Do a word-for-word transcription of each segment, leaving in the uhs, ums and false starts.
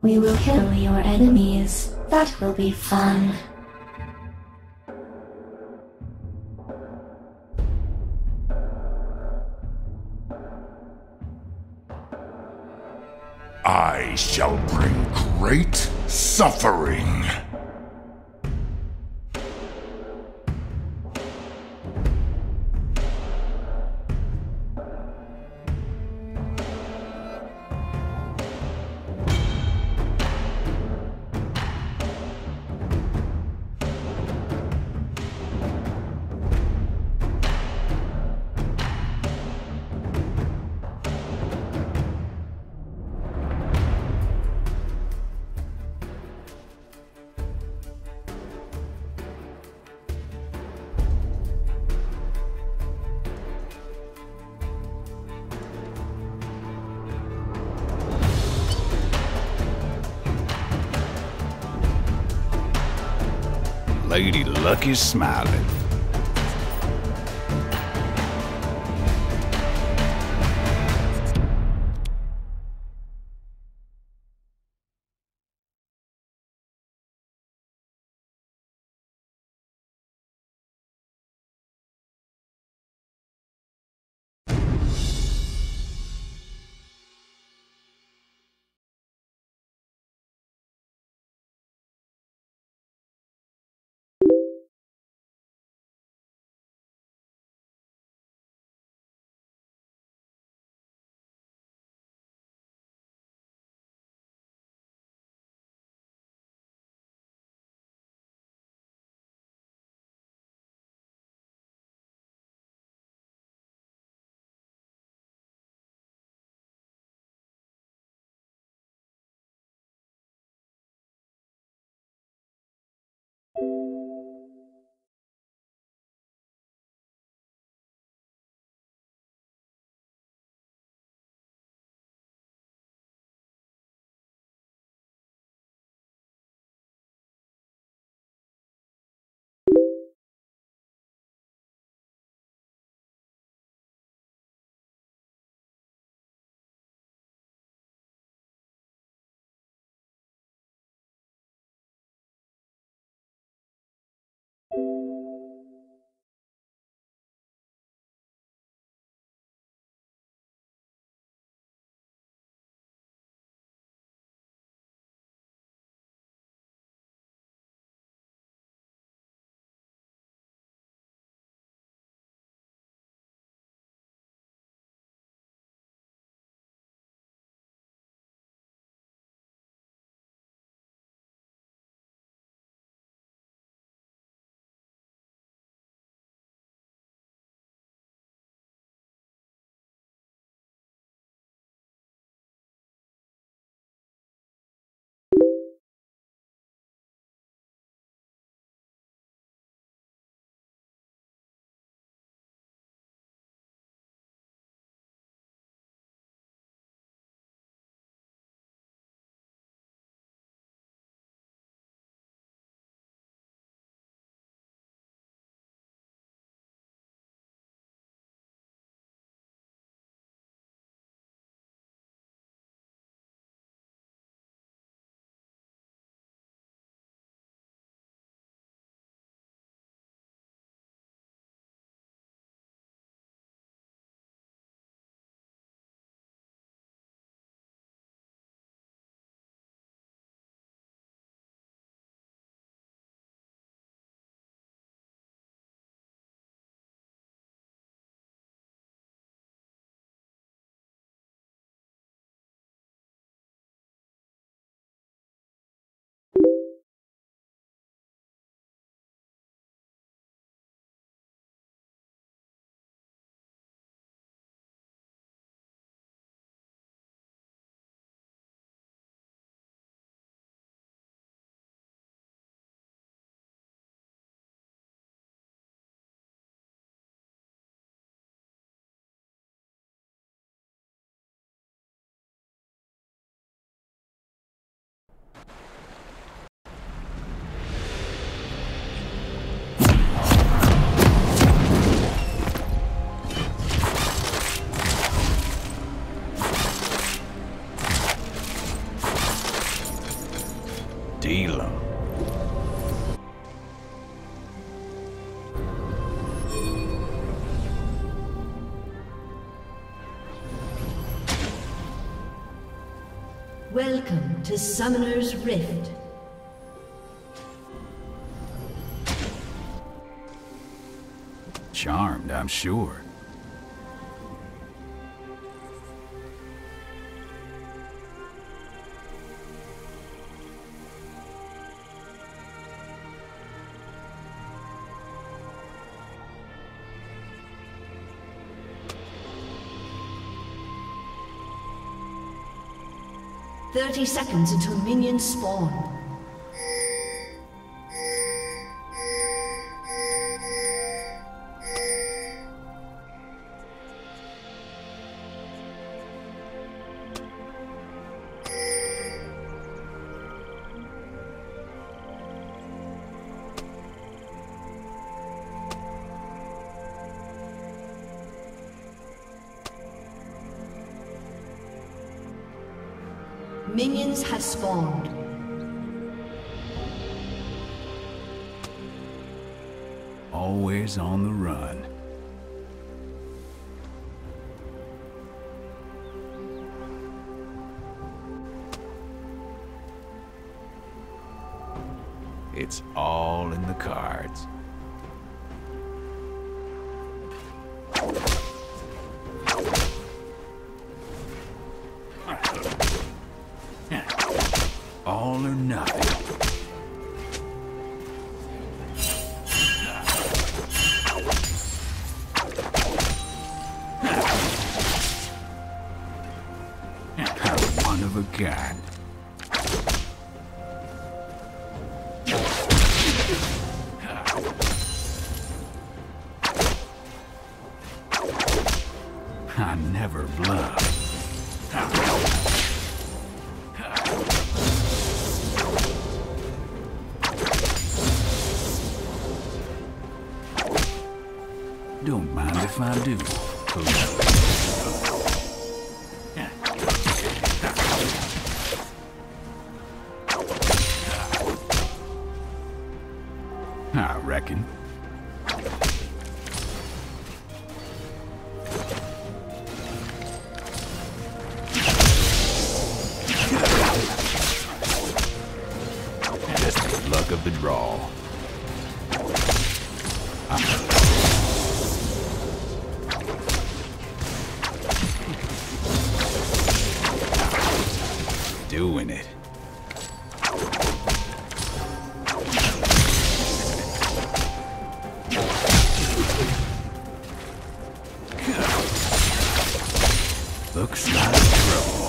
We will kill your enemies. That will be fun. I shall bring great suffering. Lady Luck is smiling. Welcome to Summoner's Rift. Charmed, I'm sure. Thirty seconds until minions spawn. Minions have spawned. Always on the run. It's all in the cards. All or nothing. One of a kind. I never bluff. Don't mind if I do. I reckon. Just the luck of the draw. I'm doing it. Looks like trouble.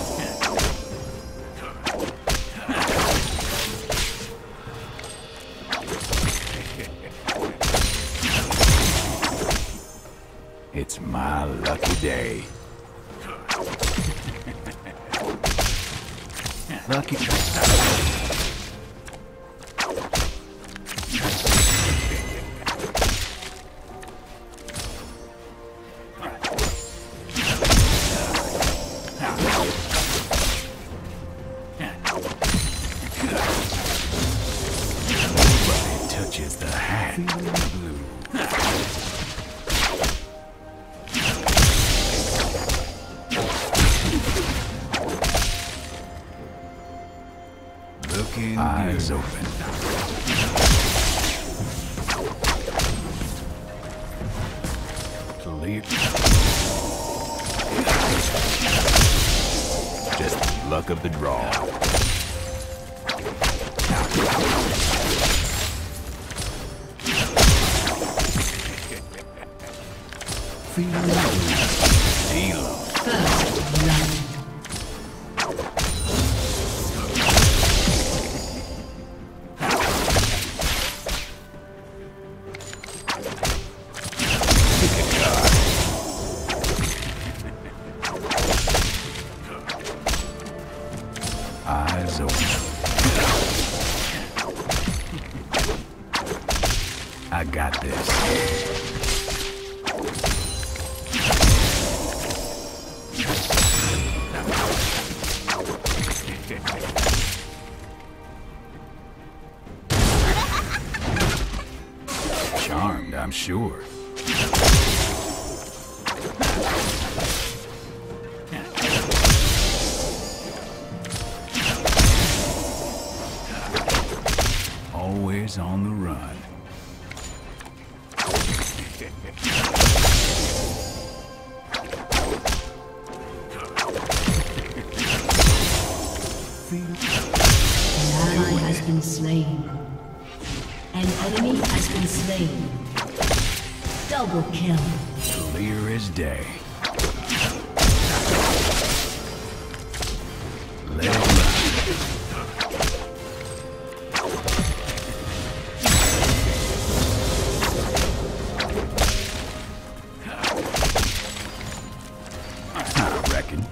It's my lucky day. Lucky. Nobody touches the hat. Blue. Looking eyes good. Open. Clear. Just luck of the draw. Feel Deal. Eyes open. I got this. Charmed, I'm sure. Always on the run. An ally has been slain. An enemy has been slain. Double kill. Clear as day. Let it run. I reckon.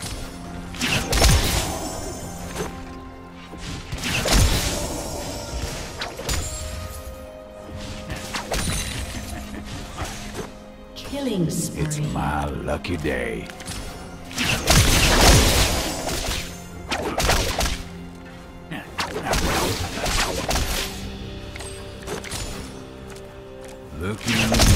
Killing spree. It's my lucky day. Looking good.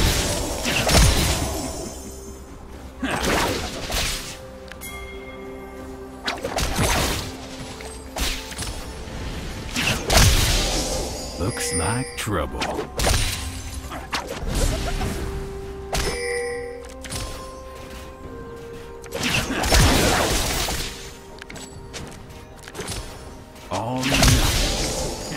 Looks like trouble. All or nothing.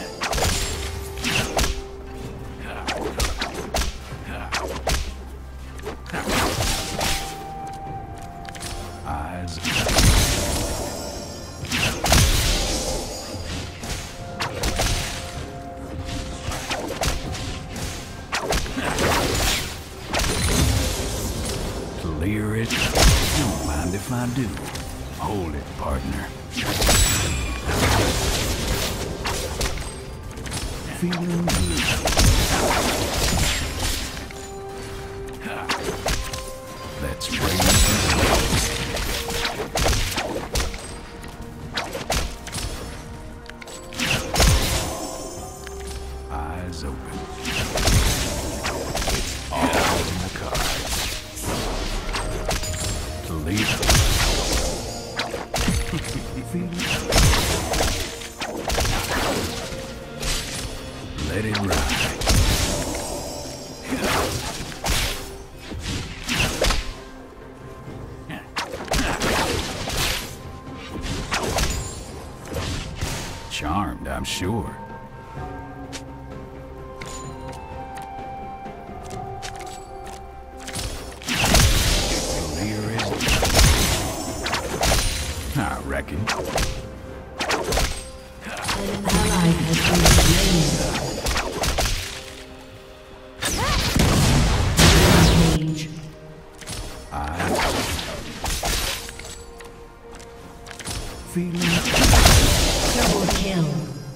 Eyes. Clear it. Don't mind if I do. Hold it, partner. Feeling good. Let's raise the stakes. Eyes open. It's all in the cards. Believe it. Let it ride. Charmed, I'm sure. Clear as I reckon. An ally has been slain. Rage. I feeling Double kill.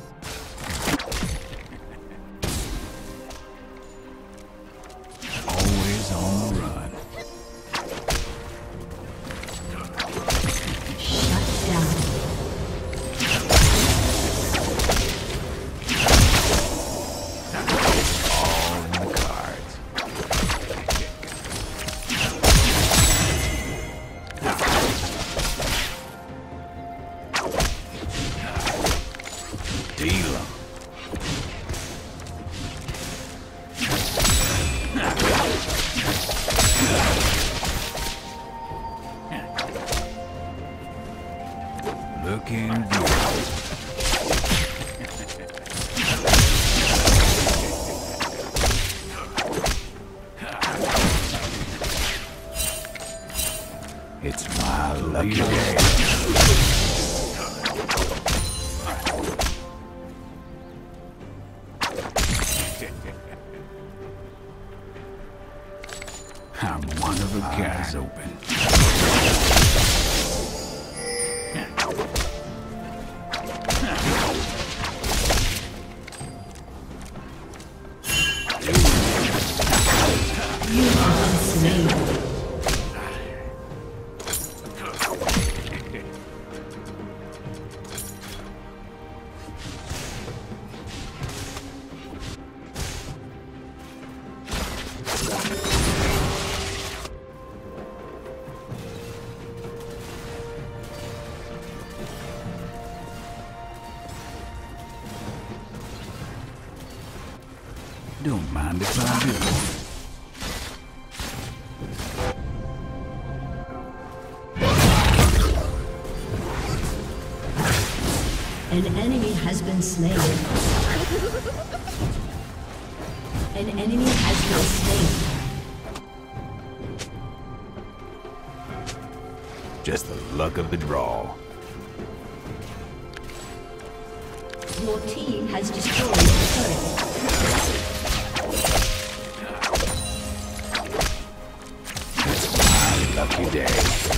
always on the run. Shut down. All in the cards. Deal 'em. Looking good. It's my lucky day. I'm one of a kind. Eyes open. You have been slain. Don't mind if I do. An enemy has been slain. An enemy has been slain. Just the luck of the draw. Your team has destroyed the turret. Lucky day.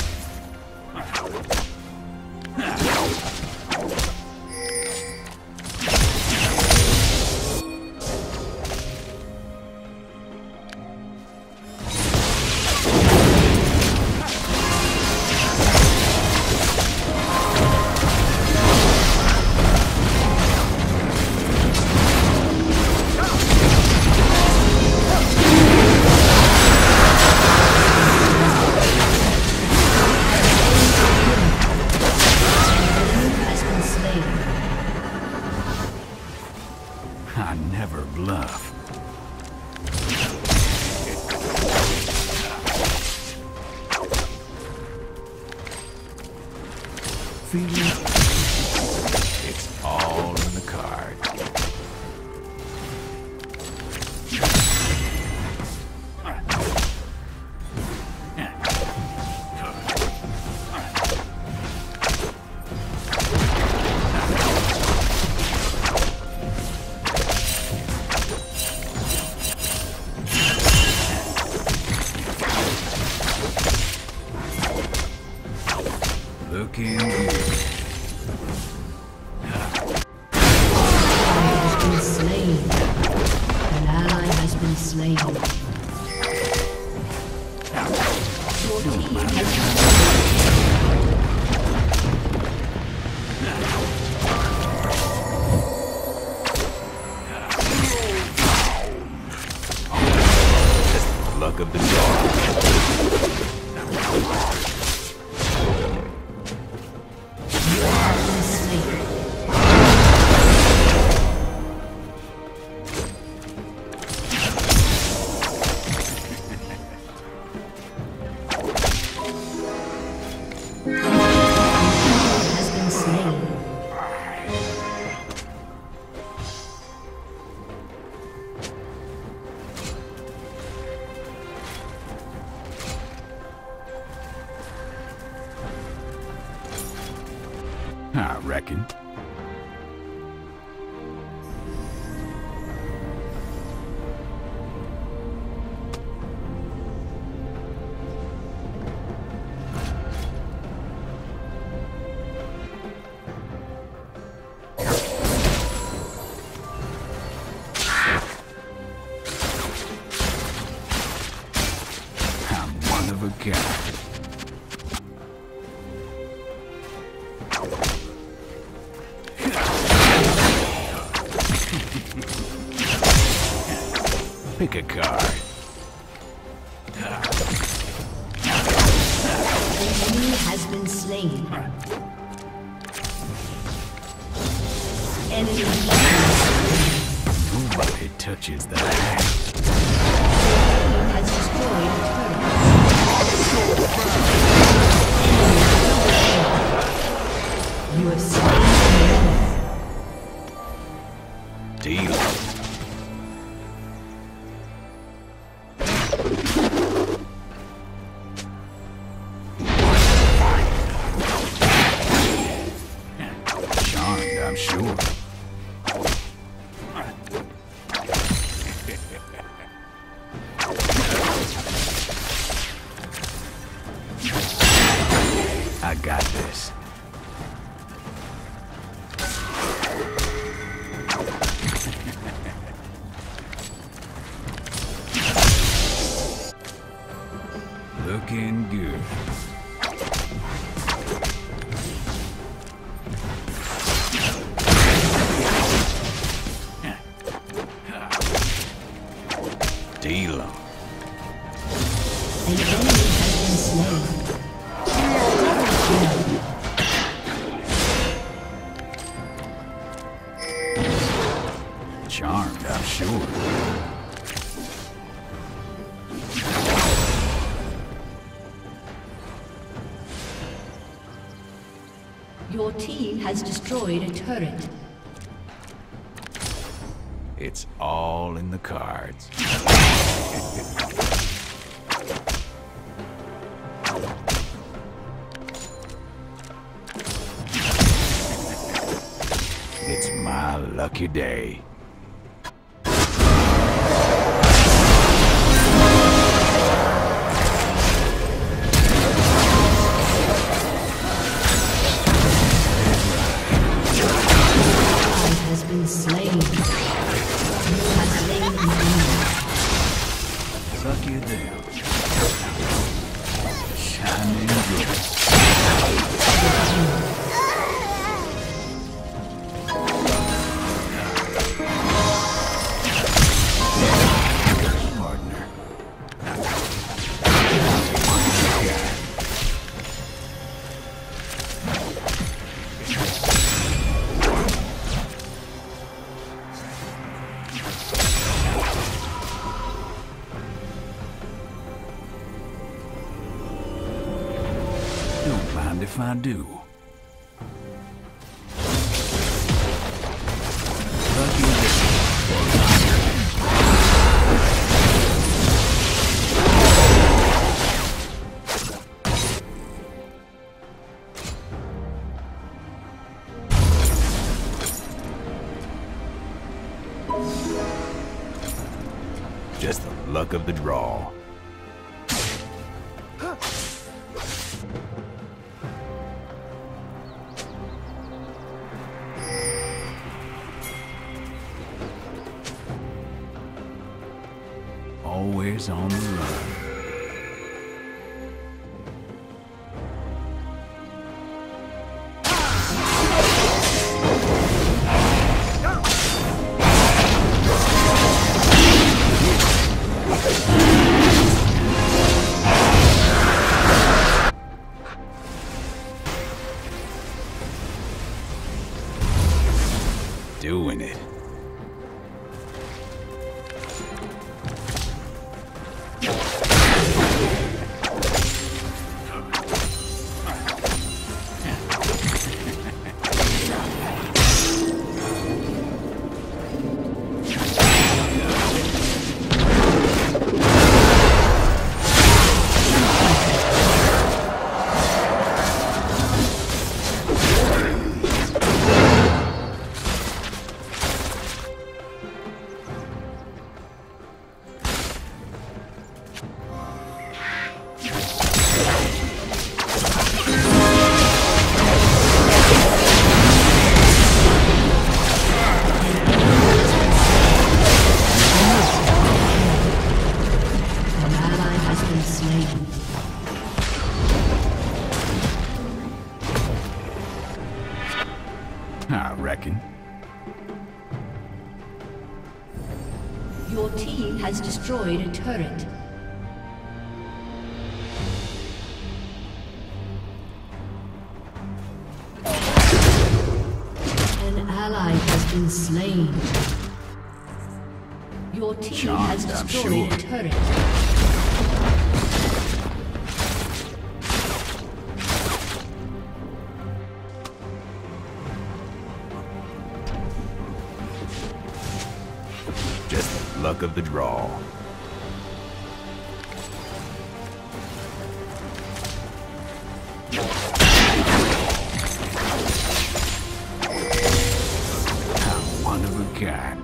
I never bluff. Feeling it's all in the card. Looking good. Has been slain. An ally has been slain. Your team has been Luck of the draw. has been slain. I reckon. I'm one of a kind. Pick a card. An enemy has been slain. Enemy Nobody touches that. team has destroyed a turret. You have slain the enemy. Deal. Charmed, I'm sure. I got this. Looking good. Deal 'em. An enemy has been slain. Charmed, I'm sure. Your team has destroyed a turret. It's all in the cards. It's my lucky day. Has been slain. You have slain the enemy. Suck you down. Shining good. Partner. Don't mind if I do. Lucky day. Just the luck of the draw. Always on the run. Doing it. I reckon. Your team has destroyed a turret. An ally has been slain. Your team Charmed, has I'm destroyed sure. a turret. Just the luck of the draw. I'm one of a kind.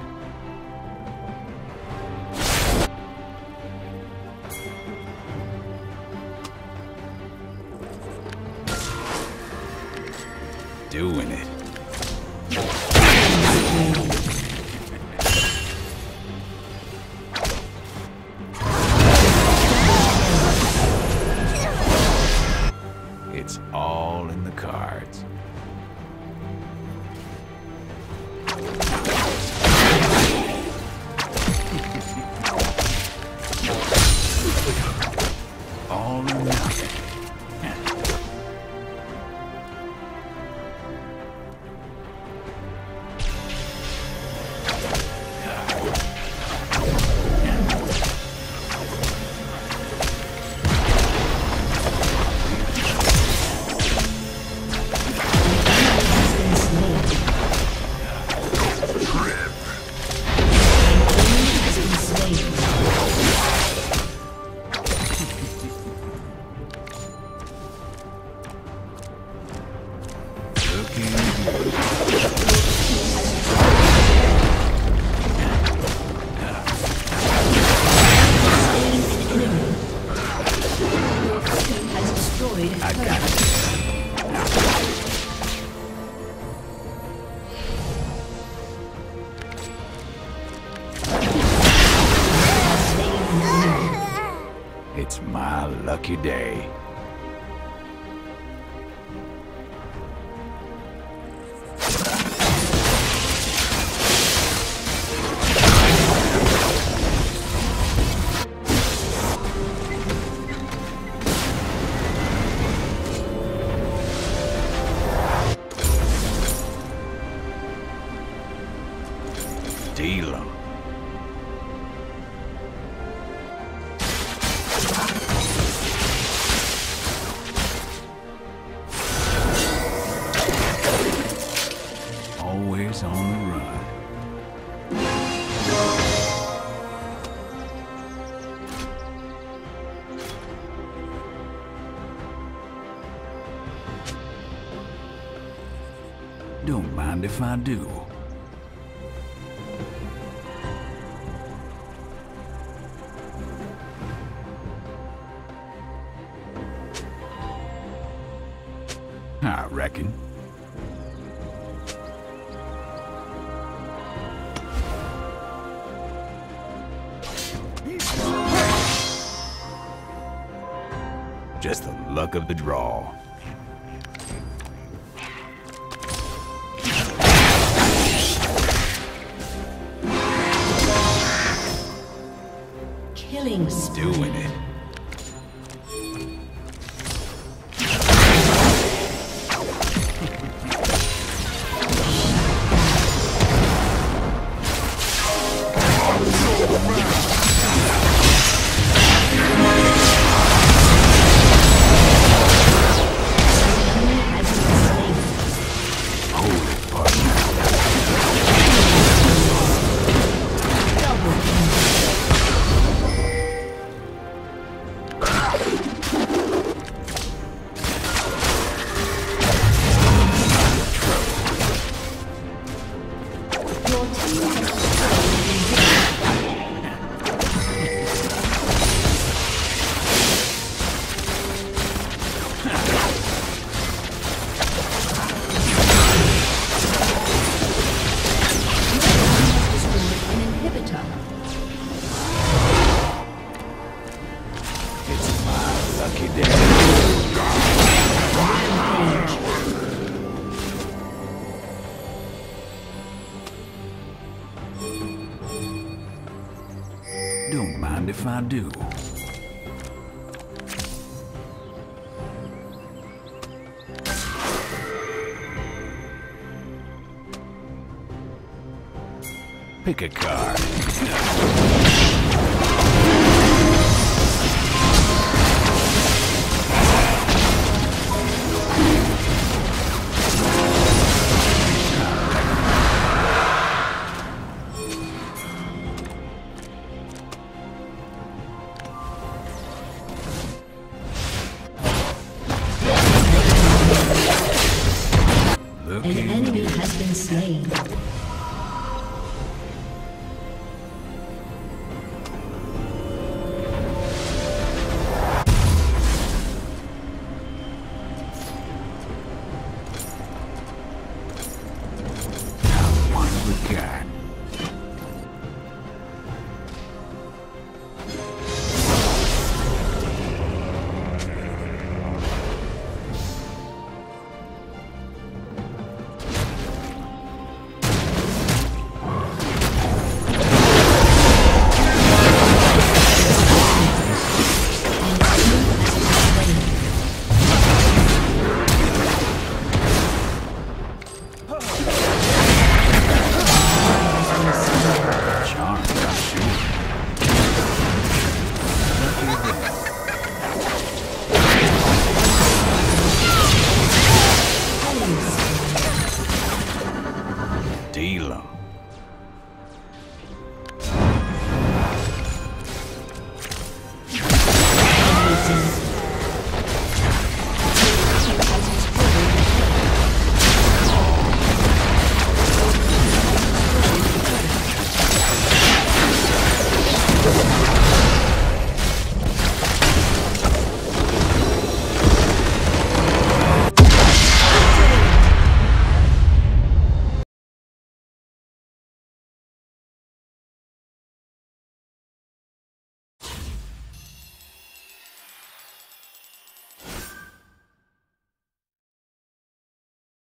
Doing it. It's all in the cards. All or nothing. It's my lucky day. Deal 'em. Always on the run. Don't mind if I do. I reckon. Just the luck of the draw. Killing spree. Doing it. Don't mind if I do. Pick a card. An enemy has been slain. One we got. Deal 'em. Dominating.